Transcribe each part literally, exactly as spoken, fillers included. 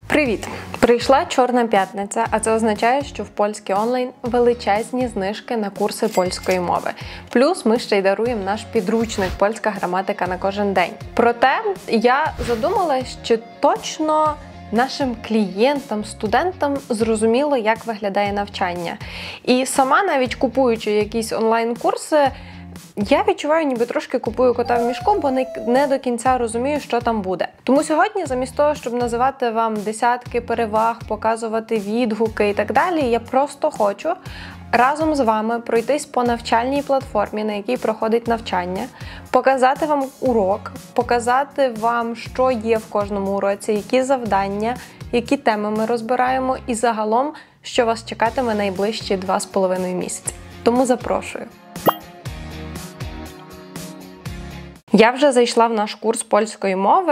Привіт! Прийшла Чорна п'ятниця, а це означає, що в Польський онлайн величезні знижки на курси польської мови. Плюс ми ще й даруємо наш підручник «Польська граматика на кожен день». Проте я задумалась, чи точно нашим клієнтам, студентам зрозуміло, як виглядає навчання. І сама, навіть купуючи якісь онлайн-курси, я відчуваю, ніби трошки купую кота в мішку, бо не, не до кінця розумію, що там буде. Тому сьогодні, замість того, щоб називати вам десятки переваг, показувати відгуки і так далі, я просто хочу разом з вами пройтись по навчальній платформі, на якій проходить навчання, показати вам урок, показати вам, що є в кожному уроці, які завдання, які теми ми розбираємо і загалом, що вас чекатиме найближчі два з половиною місяці. Тому запрошую. Я вже зайшла в наш курс польської мови.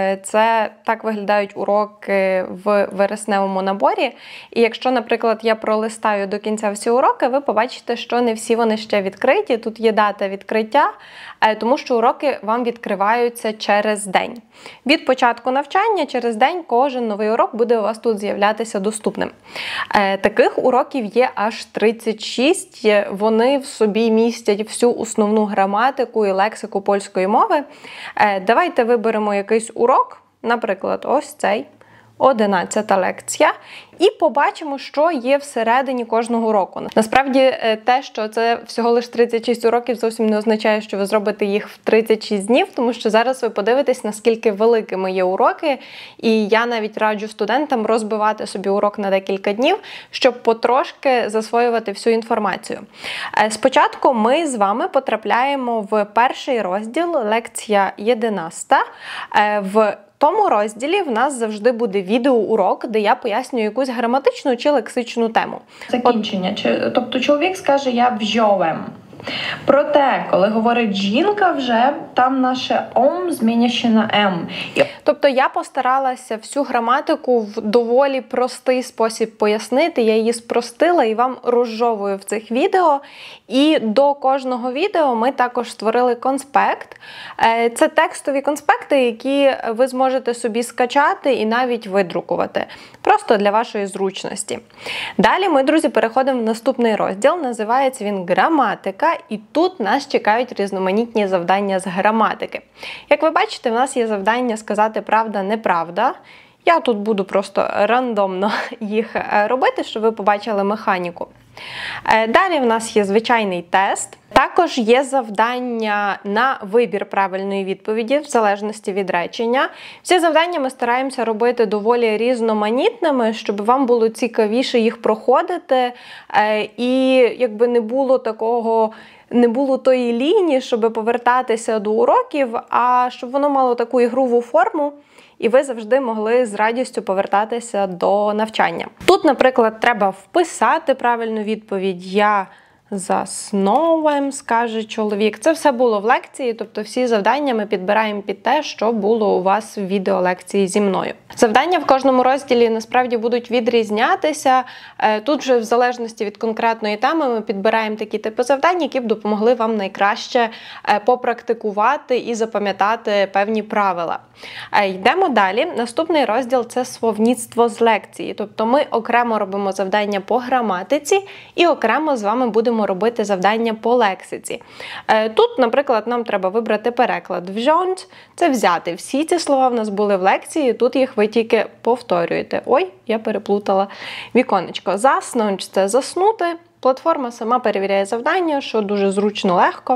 Це так виглядають уроки в вересневому наборі. І якщо, наприклад, я пролистаю до кінця всі уроки, ви побачите, що не всі вони ще відкриті. Тут є дата відкриття, тому що уроки вам відкриваються через день. Від початку навчання через день кожен новий урок буде у вас тут з'являтися доступним. Таких уроків є аж тридцять шість. Вони в собі містять всю основну граматику і лексику польської мови. Давайте виберемо якийсь урок, наприклад, ось цей, одинадцята лекція, і побачимо, що є всередині кожного року. Насправді, те, що це всього лише тридцять шість уроків, зовсім не означає, що ви зробите їх в тридцять шість днів, тому що зараз ви подивитесь, наскільки великими є уроки, і я навіть раджу студентам розбивати собі урок на декілька днів, щоб потрошки засвоювати всю інформацію. Спочатку ми з вами потрапляємо в перший розділ, лекція одинадцята, в В тому розділі в нас завжди буде відеоурок, де я пояснюю якусь граматичну чи лексичну тему. Закінчення. Чи, тобто чоловік скаже «я взяłem». Проте, коли говорить жінка вже, там наше «ом» змінюється на «ем». Тобто я постаралася всю граматику в доволі простий спосіб пояснити, я її спростила і вам розжовую в цих відео. І до кожного відео ми також створили конспект. Це текстові конспекти, які ви зможете собі скачати і навіть видрукувати. Просто для вашої зручності. Далі ми, друзі, переходимо в наступний розділ, називається він «Граматика». І тут нас чекають різноманітні завдання з граматики. Як ви бачите, в нас є завдання сказати правда-неправда. Я тут буду просто рандомно їх робити, щоб ви побачили механіку. Далі в нас є звичайний тест. Також є завдання на вибір правильної відповіді, в залежності від речення. Всі завдання ми стараємося робити доволі різноманітними, щоб вам було цікавіше їх проходити, і якби не було такого, не було тої лінії, щоб повертатися до уроків, а щоб воно мало таку ігрову форму, і ви завжди могли з радістю повертатися до навчання. Тут, наприклад, треба вписати правильну відповідь «я засновуєм», скаже чоловік. Це все було в лекції, тобто всі завдання ми підбираємо під те, що було у вас в відеолекції зі мною. Завдання в кожному розділі насправді будуть відрізнятися. Тут вже в залежності від конкретної теми ми підбираємо такі типи завдань, які б допомогли вам найкраще попрактикувати і запам'ятати певні правила. Йдемо далі. Наступний розділ – це словництво з лекції. Тобто ми окремо робимо завдання по граматиці і окремо з вами будемо робити завдання по лексиці. Тут, наприклад, нам треба вибрати переклад. «Wziąć» – це «взяти». Всі ці слова в нас були в лекції, тут їх ви тільки повторюєте. Ой, я переплутала віконечко. «Zasnąć» – це «заснути». Платформа сама перевіряє завдання, що дуже зручно, легко.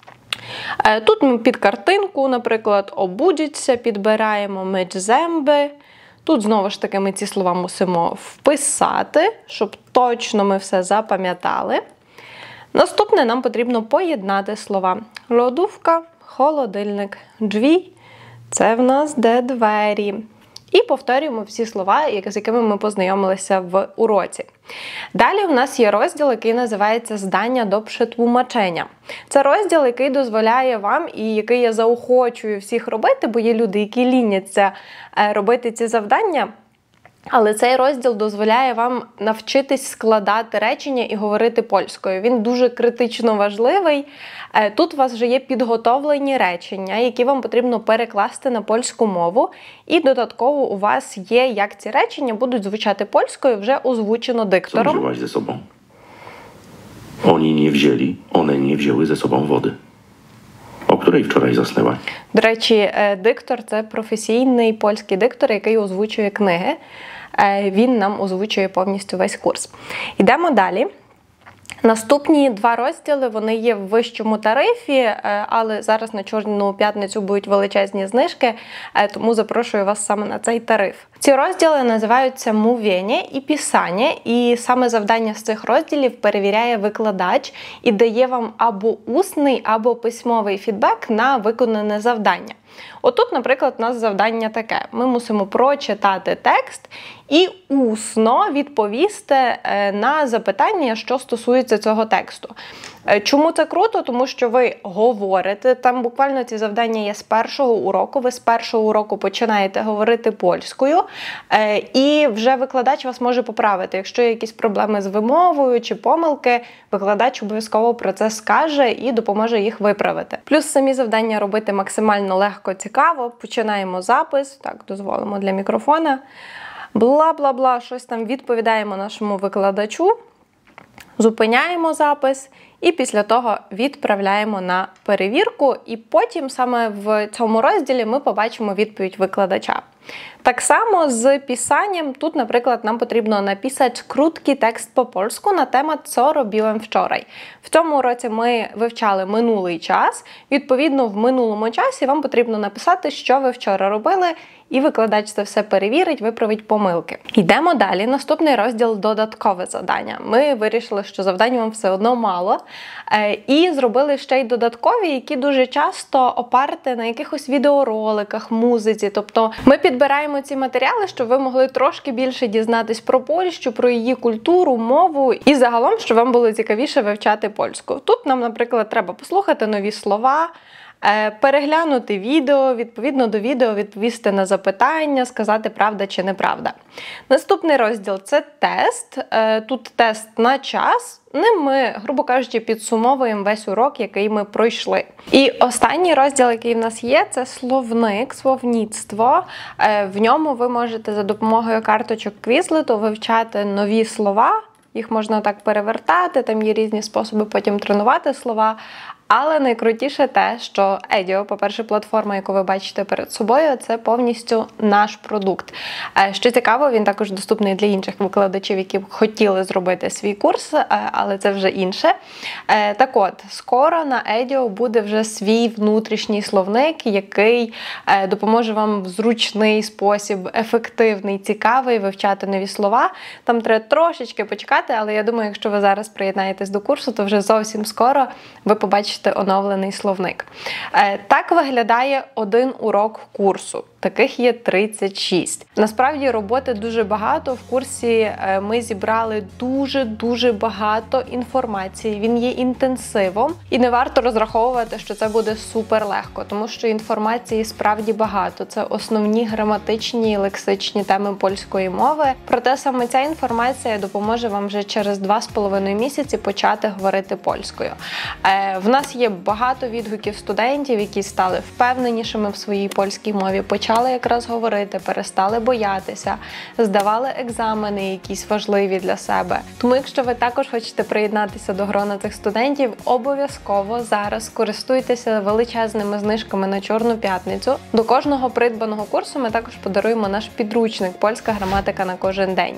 Тут ми під картинку, наприклад, «обудзіться» підбираємо, «myć zęby». Тут, знову ж таки, ми ці слова мусимо вписати, щоб точно ми все запам'ятали. Наступне нам потрібно поєднати слова. Лодówka, холодильник, drzwi – це в нас де двері. І повторюємо всі слова, з якими ми познайомилися в уроці. Далі в нас є розділ, який називається «Здання до przetłumaczenia». Це розділ, який дозволяє вам і який я заохочую всіх робити, бо є люди, які ліняться робити ці завдання. Але цей розділ дозволяє вам навчитись складати речення і говорити польською. Він дуже критично важливий. Тут у вас вже є підготовлені речення, які вам потрібно перекласти на польську мову. І додатково у вас є, як ці речення будуть звучати польською, вже озвучено диктором. Co wzięłaś ze sobą? Oni nie wzięli, one nie wzięły ze sobą wody. O której wczoraj zasnęłaś? До речі, диктор – це професійний польський диктор, який озвучує книги. Він нам озвучує повністю весь курс. Йдемо далі. Наступні два розділи, вони є в вищому тарифі, але зараз на Чорну п'ятницю будуть величезні знижки, тому запрошую вас саме на цей тариф. Ці розділи називаються «Мовлення» і «Писання», і саме завдання з цих розділів перевіряє викладач і дає вам або усний, або письмовий фідбек на виконане завдання. Отут, наприклад, у нас завдання таке. Ми мусимо прочитати текст і усно відповісти на запитання, що стосується цього тексту. Чому це круто? Тому що ви говорите, там буквально ці завдання є з першого уроку, ви з першого уроку починаєте говорити польською, і вже викладач вас може поправити. Якщо є якісь проблеми з вимовою чи помилки, викладач обов'язково про це скаже і допоможе їх виправити. Плюс самі завдання робити максимально легко, цікаво. Починаємо запис, так, дозволимо для мікрофона. Бла-бла-бла, щось там відповідаємо нашому викладачу, зупиняємо запис і після того відправляємо на перевірку. І потім саме в цьому розділі ми побачимо відповідь викладача. Так само з писанням. Тут, наприклад, нам потрібно написати короткий текст по польську на тему «Co robiłem wczoraj». В цьому уроці ми вивчали минулий час. Відповідно, в минулому часі вам потрібно написати, що ви вчора робили, і викладач це все перевірить, виправить помилки. Йдемо далі. Наступний розділ – додаткове завдання. Ми вирішили, що завдань вам все одно мало. І зробили ще й додаткові, які дуже часто опарти на якихось відеороликах, музиці. Тобто ми підбираємо ці матеріали, щоб ви могли трошки більше дізнатись про Польщу, про її культуру, мову і загалом, щоб вам було цікавіше вивчати польську. Тут нам, наприклад, треба послухати нові слова, переглянути відео, відповідно до відео відповісти на запитання, сказати правда чи неправда. Наступний розділ – це тест. Тут тест на час. Ним ми, грубо кажучи, підсумовуємо весь урок, який ми пройшли. І останній розділ, який в нас є, це словник, словництво. В ньому ви можете за допомогою карточок Quizlet вивчати нові слова. Їх можна так перевертати, там є різні способи потім тренувати слова. Але найкрутіше те, що Едіо, по-перше, платформа, яку ви бачите перед собою, це повністю наш продукт. Що цікаво, він також доступний для інших викладачів, які б хотіли зробити свій курс, але це вже інше. Так от, скоро на Едіо буде вже свій внутрішній словник, який допоможе вам в зручний спосіб, ефективний, цікавий вивчати нові слова. Там треба трошечки почекати, але я думаю, якщо ви зараз приєднаєтесь до курсу, то вже зовсім скоро ви побачите оновлений словник. Так виглядає один урок курсу. Таких є тридцять шість. Насправді роботи дуже багато. В курсі ми зібрали дуже-дуже багато інформації. Він є інтенсивом. І не варто розраховувати, що це буде супер легко, тому що інформації справді багато. Це основні граматичні і лексичні теми польської мови. Проте саме ця інформація допоможе вам вже через два з половиною місяці почати говорити польською. В нас є багато відгуків студентів, які стали впевненішими в своїй польській мові, почали якраз говорити, перестали боятися, здавали екзамени якісь важливі для себе. Тому якщо ви також хочете приєднатися до грона цих студентів, обов'язково зараз користуйтеся величезними знижками на Чорну п'ятницю. До кожного придбаного курсу ми також подаруємо наш підручник «Польська граматика на кожен день».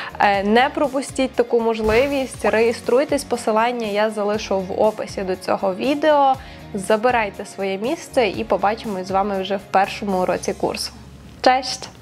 Не пропустіть таку можливість, реєструйтесь, посилання я залишу в описі до цього відео. Забирайте своє місце і побачимось з вами вже в першому уроці курсу. Cześć!